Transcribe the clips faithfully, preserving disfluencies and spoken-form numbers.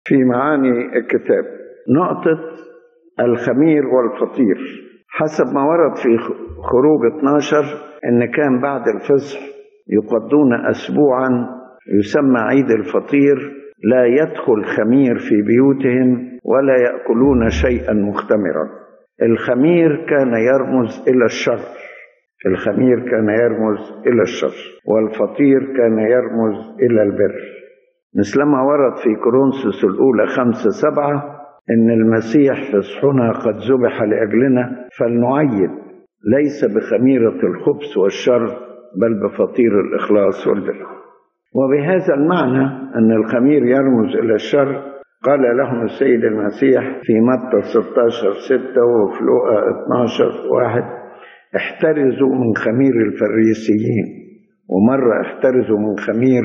في معاني الكتاب. نقطة الخمير والفطير، حسب ما ورد في خروج اثناشر إن كان بعد الفصح يقضون أسبوعا يسمى عيد الفطير، لا يدخل خمير في بيوتهم ولا يأكلون شيئا مختمرا. الخمير كان يرمز إلى الشر، الخمير كان يرمز إلى الشر، والفطير كان يرمز إلى البر، مثلما ورد في كورنثوس الأولى خمسة سبعة إن المسيح فصحنا قد ذبح لأجلنا، فلنعيد ليس بخميرة الخبث والشر بل بفطير الإخلاص والبر. وبهذا المعنى أن الخمير يرمز إلى الشر قال لهم السيد المسيح في متى ستة عشر ستة وفي لوقا اثناشر واحد: احترزوا من خمير الفريسيين. ومرة احترزوا من خمير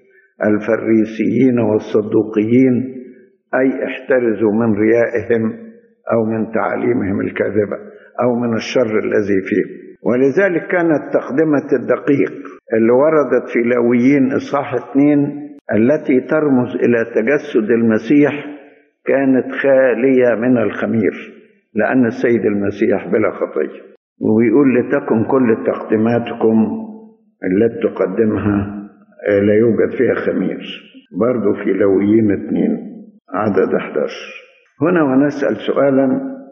الفريسيين والصدوقيين، أي احترزوا من ريائهم أو من تعاليمهم الكاذبة أو من الشر الذي فيه. ولذلك كانت تقدمة الدقيق اللي وردت في لاويين إصحاح اثنين التي ترمز إلى تجسد المسيح كانت خالية من الخمير، لأن السيد المسيح بلا خطية. ويقول: لتكن كل تقديماتكم التي تقدمها لا يوجد فيها خمير، برضو في لاويين اثنين عدد أحد عشر. هنا ونسأل سؤالا: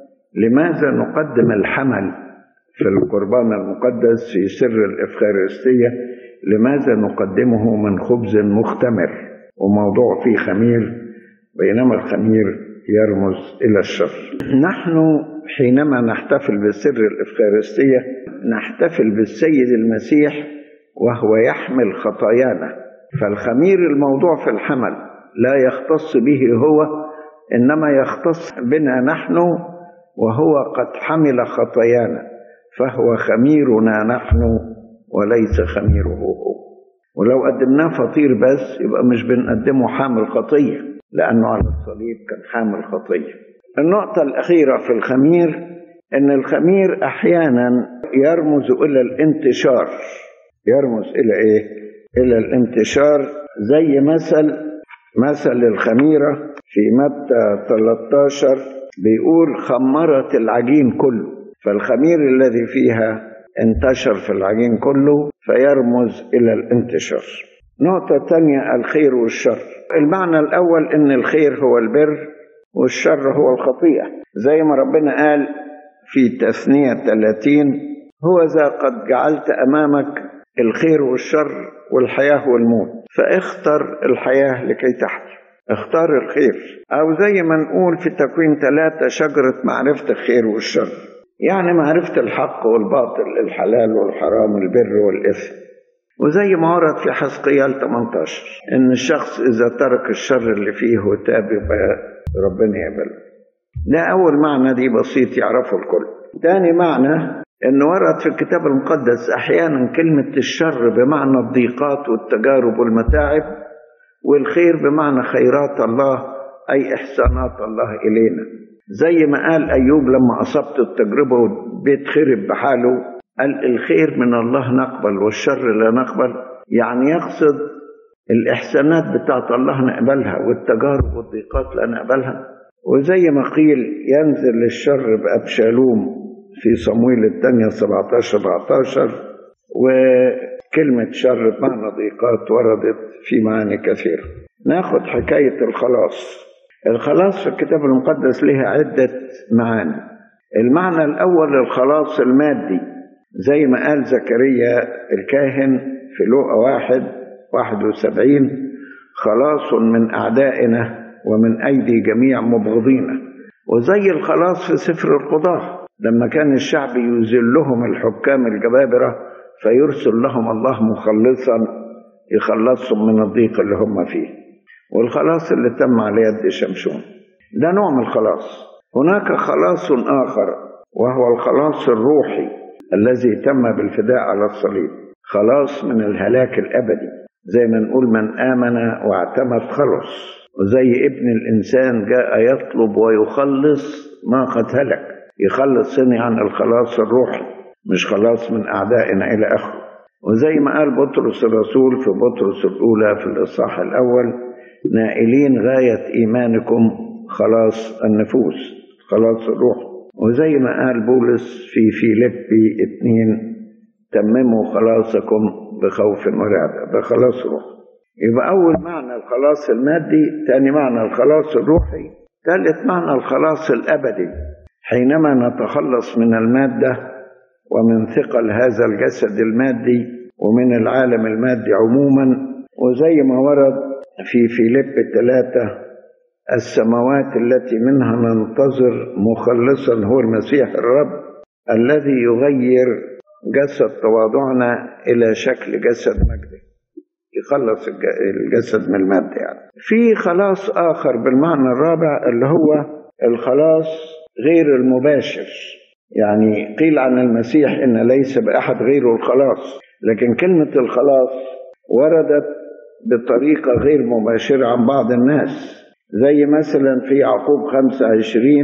لماذا نقدم الحمل في القربان المقدس في سر الإفخارستية؟ لماذا نقدمه من خبز مختمر وموضوع فيه خمير، بينما الخمير يرمز إلى الشر؟ نحن حينما نحتفل بسر الإفخارستية نحتفل بالسيد المسيح وهو يحمل خطايانا، فالخمير الموضوع في الحمل لا يختص به هو، إنما يختص بنا نحن، وهو قد حمل خطايانا، فهو خميرنا نحن وليس خميره هو. ولو قدمناه فطير بس يبقى مش بنقدمه حامل خطية، لأنه على الصليب كان حامل خطية. النقطة الأخيرة في الخمير إن الخمير أحيانا يرمز إلى الانتشار. يرمز إلى إيه؟ إلى الانتشار، زي مثل مثل الخميرة في متى ثلاثة عشر بيقول: خمرت العجين كله، فالخمير الذي فيها انتشر في العجين كله، فيرمز إلى الانتشار. نقطة تانية: الخير والشر. المعنى الأول إن الخير هو البر والشر هو الخطيئة، زي ما ربنا قال في تثنية ثلاثين: هو ذا قد جعلت أمامك الخير والشر والحياة والموت، فاختر الحياة لكي تحيا، اختار الخير. أو زي ما نقول في تكوين ثلاثة: شجرة معرفة الخير والشر، يعني معرفة الحق والباطل، الحلال والحرام، البر والإثم. وزي ما ورد في حزقيال ثمانية عشر إن الشخص إذا ترك الشر اللي فيه وتاب يبقى ربنا يقبله. ده أول معنى، دي بسيط يعرفه الكل. تاني معنى إن ورد في الكتاب المقدس أحيانا كلمة الشر بمعنى الضيقات والتجارب والمتاعب، والخير بمعنى خيرات الله، أي إحسانات الله إلينا. زي ما قال أيوب لما أصبت التجربة والبيت خرب بحاله، قال: الخير من الله نقبل والشر لا نقبل. يعني يقصد الإحسانات بتاعت الله نقبلها، والتجارب والضيقات لا نقبلها. وزي ما قيل: ينزل الشر بأبشالوم في صمويل الثانية سبعة عشر سبعة عشر. وكلمة شر بمعنى ضيقات وردت في معاني كثيرة. ناخد حكاية الخلاص. الخلاص في الكتاب المقدس لها عدة معاني. المعنى الأول الخلاص المادي، زي ما قال زكريا الكاهن في لوقا واحد واحد وسبعين: خلاص من أعدائنا ومن أيدي جميع مبغضينا. وزي الخلاص في سفر القضاء لما كان الشعب يذلهم الحكام الجبابرة فيرسل لهم الله مخلصا يخلصهم من الضيق اللي هم فيه. والخلاص اللي تم على يد شمشون ده نوع من الخلاص. هناك خلاص آخر وهو الخلاص الروحي الذي تم بالفداء على الصليب، خلاص من الهلاك الأبدي، زي ما نقول: من آمن واعتمد خلص. وزي ابن الإنسان جاء يطلب ويخلص ما قد هلك، يخلص هنا عن الخلاص الروحي، مش خلاص من أعدائنا إلى آخره. وزي ما قال بطرس الرسول في بطرس الأولى في الإصحاح الأول: نائلين غاية إيمانكم خلاص النفوس، خلاص الروح. وزي ما قال بولس في فيليبي اتنين: تمموا خلاصكم بخوف ورعب، بخلاص روح. يبقى أول معنى الخلاص المادي، ثاني معنى الخلاص الروحي، ثالث معنى الخلاص الأبدي، حينما نتخلص من المادة ومن ثقل هذا الجسد المادي ومن العالم المادي عموما. وزي ما ورد في فيليب ثلاثة: السماوات التي منها ننتظر مخلصا هو المسيح الرب الذي يغير جسد تواضعنا إلى شكل جسد مجده، يخلص الجسد من المادة. يعني في خلاص آخر بالمعنى الرابع اللي هو الخلاص غير المباشر. يعني قيل عن المسيح إن ليس بأحد غيره الخلاص، لكن كلمة الخلاص وردت بطريقة غير مباشرة عن بعض الناس، زي مثلا في يعقوب خمسة وعشرين: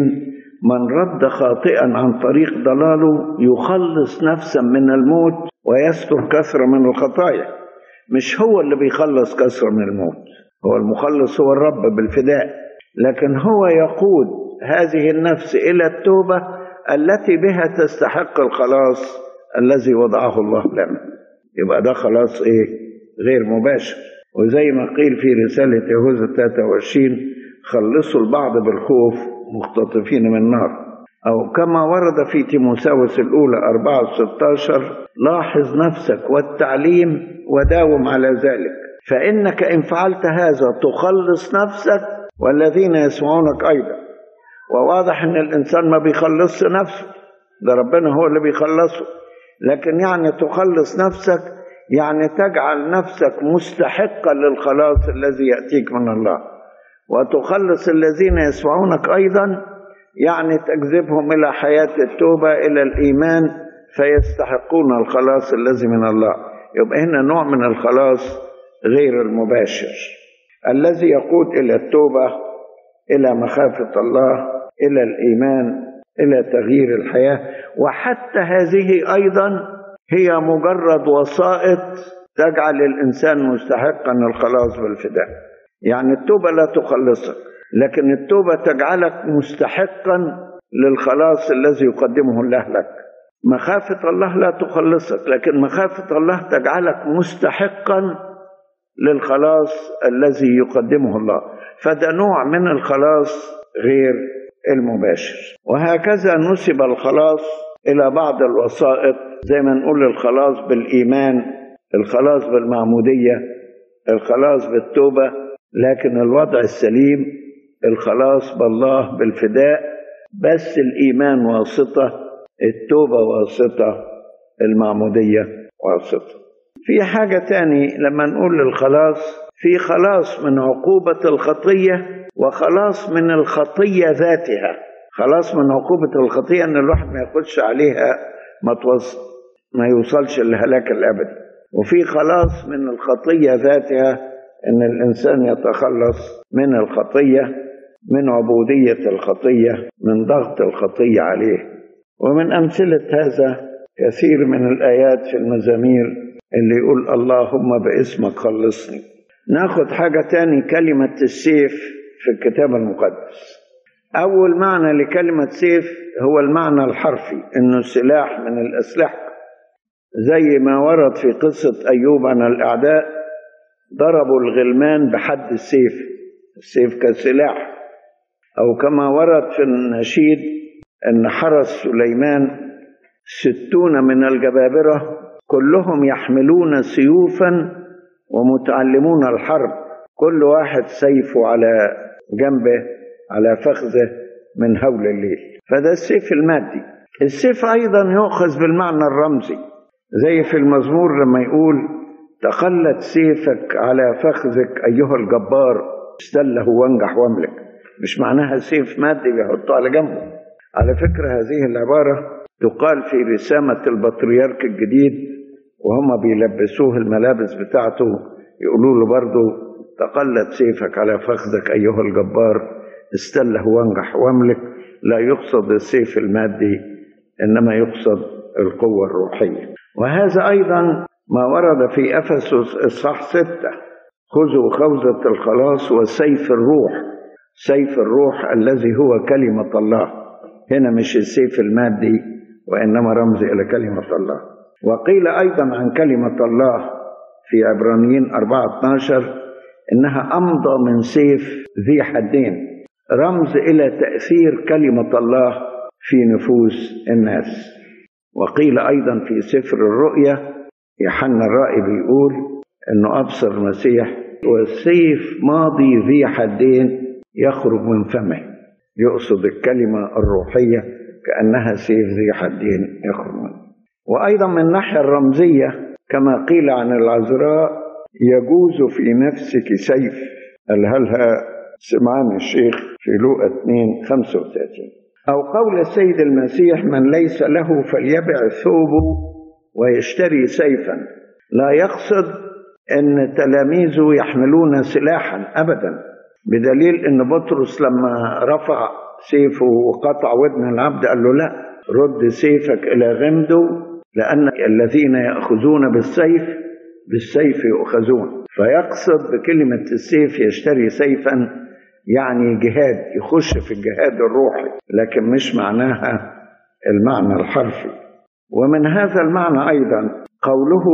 من رد خاطئا عن طريق ضلاله يخلص نفسا من الموت ويستر كثرة من الخطايا. مش هو اللي بيخلص كثرة من الموت، هو المخلص هو الرب بالفداء، لكن هو يقود هذه النفس إلى التوبة التي بها تستحق الخلاص الذي وضعه الله لنا. يبقى ده خلاص إيه؟ غير مباشر. وزي ما قيل في رسالة يهوذا ثلاثة وعشرين: خلصوا البعض بالخوف مختطفين من النار. أو كما ورد في تيموثاوس الأولى أربعة ستاشر: لاحظ نفسك والتعليم وداوم على ذلك، فإنك إن فعلت هذا تخلص نفسك والذين يسمعونك أيضا. وواضح أن الإنسان ما بيخلص نفسه، ده ربنا هو اللي بيخلصه. لكن يعني تخلص نفسك يعني تجعل نفسك مستحقا للخلاص الذي يأتيك من الله. وتخلص الذين يسمعونك أيضا يعني تجذبهم إلى حياة التوبة، إلى الإيمان، فيستحقون الخلاص الذي من الله. يبقى هنا نوع من الخلاص غير المباشر الذي يقود إلى التوبة، إلى مخافة الله، إلى الإيمان، إلى تغيير الحياة. وحتى هذه أيضا هي مجرد وسائط تجعل الإنسان مستحقا الخلاص بالفداء. يعني التوبة لا تخلصك، لكن التوبة تجعلك مستحقا للخلاص الذي يقدمه الله لك. مخافة الله لا تخلصك، لكن مخافة الله تجعلك مستحقا للخلاص الذي يقدمه الله. فده نوع من الخلاص غير المباشر. وهكذا نسب الخلاص إلى بعض الوسائط، زي ما نقول الخلاص بالإيمان، الخلاص بالمعمودية، الخلاص بالتوبة. لكن الوضع السليم الخلاص بالله بالفداء، بس الإيمان واسطة، التوبة واسطة، المعمودية واسطة. في حاجة تاني لما نقول الخلاص، في خلاص من عقوبة الخطية وخلاص من الخطية ذاتها. خلاص من عقوبة الخطية أن الواحد ما يقودش عليها ما توصل ما يوصلش للهلاك الأبدي. وفي خلاص من الخطية ذاتها، أن الإنسان يتخلص من الخطية، من عبودية الخطية، من ضغط الخطية عليه. ومن أمثلة هذا كثير من الآيات في المزامير اللي يقول اللهم باسمك خلصني. ناخد حاجة تاني، كلمة السيف في الكتاب المقدس. أول معنى لكلمة سيف هو المعنى الحرفي، إنه سلاح من الأسلحة، زي ما ورد في قصة أيوب عن الأعداء ضربوا الغلمان بحد السيف، السيف كسلاح. أو كما ورد في النشيد أن حرس سليمان ستون من الجبابرة كلهم يحملون سيوفا ومتعلمون الحرب، كل واحد سيفه على جنبه على فخذه من هول الليل. فده السيف المادي. السيف أيضا يؤخذ بالمعنى الرمزي، زي في المزمور لما يقول تخلت سيفك على فخذك أيها الجبار استله وانجح واملك. مش معناها سيف مادي بيحطه على جنبه. على فكرة هذه العبارة تقال في رسامة البطريرك الجديد، وهم بيلبسوه الملابس بتاعته يقولوا له برضو تقلت سيفك على فخذك أيها الجبار استله وانجح واملك. لا يقصد السيف المادي، إنما يقصد القوة الروحية. وهذا أيضا ما ورد في أفسس إصحاح ستة: خذوا خوذة الخلاص وسيف الروح، سيف الروح الذي هو كلمة الله. هنا مش السيف المادي وإنما رمز إلى كلمة الله. وقيل أيضا عن كلمة الله في عبرانيين أربعة اثناشر إنها أمضى من سيف ذي حدين، رمز إلى تأثير كلمة الله في نفوس الناس. وقيل أيضا في سفر الرؤيا يوحنا الرائي بيقول إنه أبصر المسيح والسيف ماضي ذي حدين يخرج من فمه، يقصد الكلمة الروحية كأنها سيف ذي حدين يخرج منه. وأيضا من الناحية الرمزية كما قيل عن العذراء يجوز في نفسك سيف، قالها سمعان الشيخ في لوقا اثنين خمسة وثلاثين. أو قول السيد المسيح من ليس له فليبع ثوبه ويشتري سيفا، لا يقصد أن تلاميذه يحملون سلاحا أبدا، بدليل أن بطرس لما رفع سيفه وقطع ودن العبد قال له لا، رد سيفك إلى غمده، لأن الذين يأخذون بالسيف بالسيف يؤخذون. فيقصد بكلمة السيف يشتري سيفا يعني جهاد، يخش في الجهاد الروحي، لكن مش معناها المعنى الحرفي. ومن هذا المعنى أيضا قوله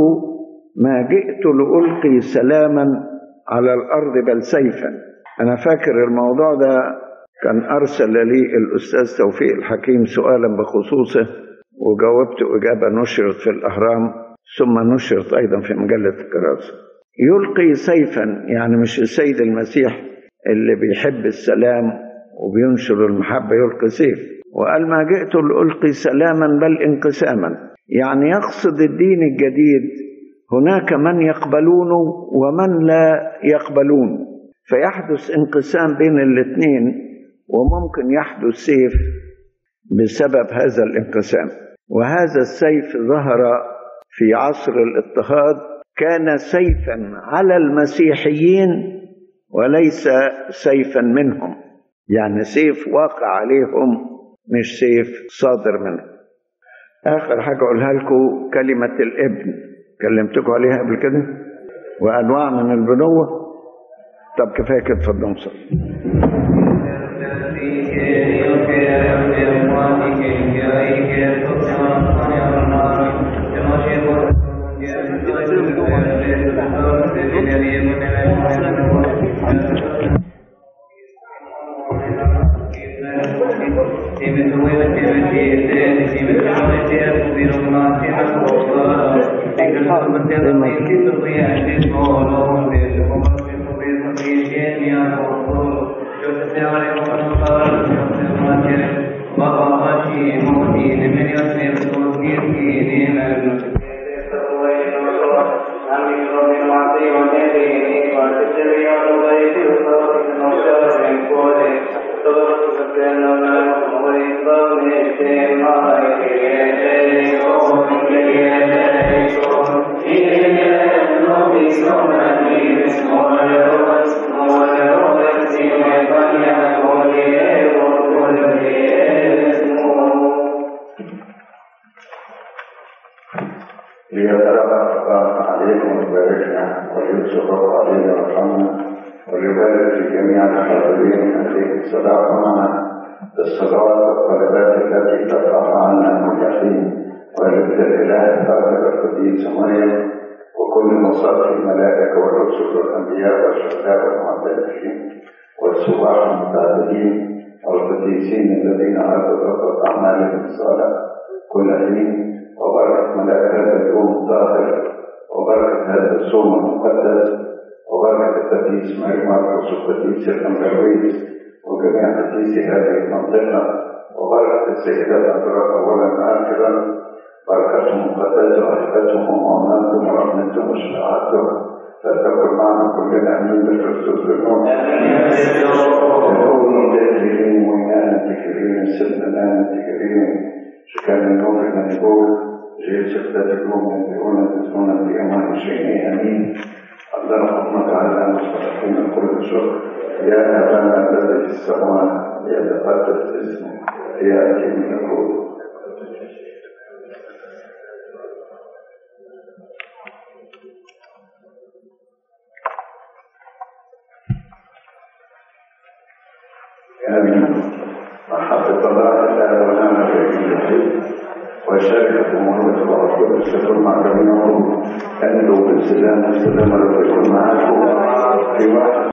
ما جئت لألقي سلاما على الأرض بل سيفا. أنا فاكر الموضوع ده كان أرسل لي الأستاذ توفيق الحكيم سؤالا بخصوصه، وجاوبت إجابة نشرت في الأهرام ثم نشرت أيضا في مجلة الكراسة. يلقي سيفا يعني مش السيد المسيح اللي بيحب السلام وبينشر المحبة يلقي سيف، وقال ما جئت لألقي سلاما بل انقساما، يعني يقصد الدين الجديد هناك من يقبلونه ومن لا يقبلون، فيحدث انقسام بين الاثنين، وممكن يحدث سيف بسبب هذا الانقسام. وهذا السيف ظهر في عصر الاضطهاد، كان سيفا على المسيحيين وليس سيفا منهم، يعني سيف واقع عليهم مش سيف صادر منهم. آخر حاجة أقولها لكم كلمة الابن، كلمتكم عليها قبل كده، وأنواع من البنوة. طب كفاية كده، اتفضلوا صلوا. وجميع قديس هذه المنطقة، وبركة السيدات أدراك أولا آخرا، بركتهم مقدسة وحفظتهم وأمانتهم ورحمتهم وشفاعتهم، فلتكن معنا كلنا أمين بالكريستوس بالنور. تكونوا ذاكرين وإناء ذاكرين سلمنا ذاكرين شكال النور من يقول جيل سكتاتكم ينبئون تسمون في أمان شيء أمين. اللهم رحمة على مستحقين كل شكر. يا أبانا الذي في السماء ليتقدس اسمك، يأتي ملكوتك. آمين. محبة الله تعالى ونعمة الإنجيل وشركة محمد الرسول الشكر مع جميعهم أنتم بالسلام والسلام عليكم معكم في واحد